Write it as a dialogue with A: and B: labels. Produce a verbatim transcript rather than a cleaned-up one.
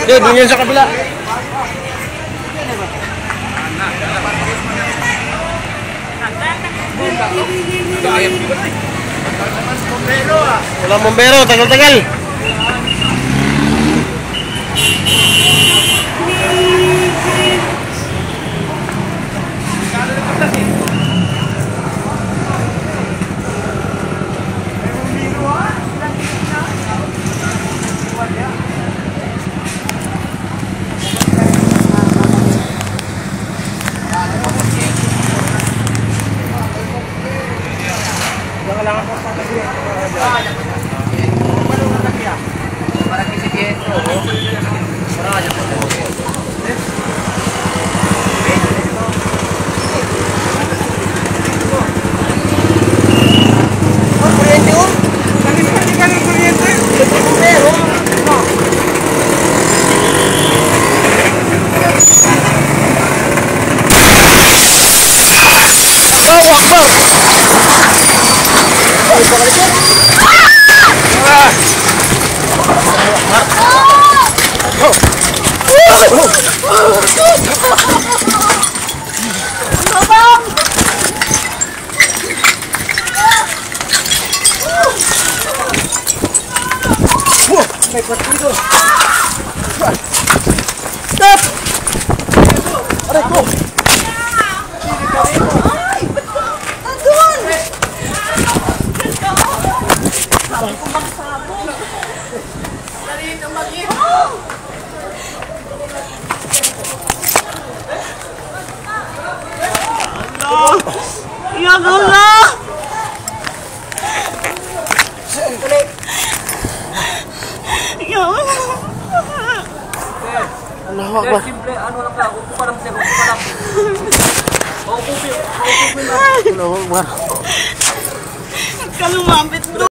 A: Hindi, doon yan sa kabila. Walang bombero, tagal-tagal. May partido. Stop! Aray ko! Ay! Andun! Sabi ko magsabong. Dali ito mag-in. Ano? Iyak ko na!
B: Allah Akbar. Simple, ano lang ka, upo ka lang sir, upo ka lang. Upo, upo, upo, upo. Allah Akbar.
C: Kalumapit doon.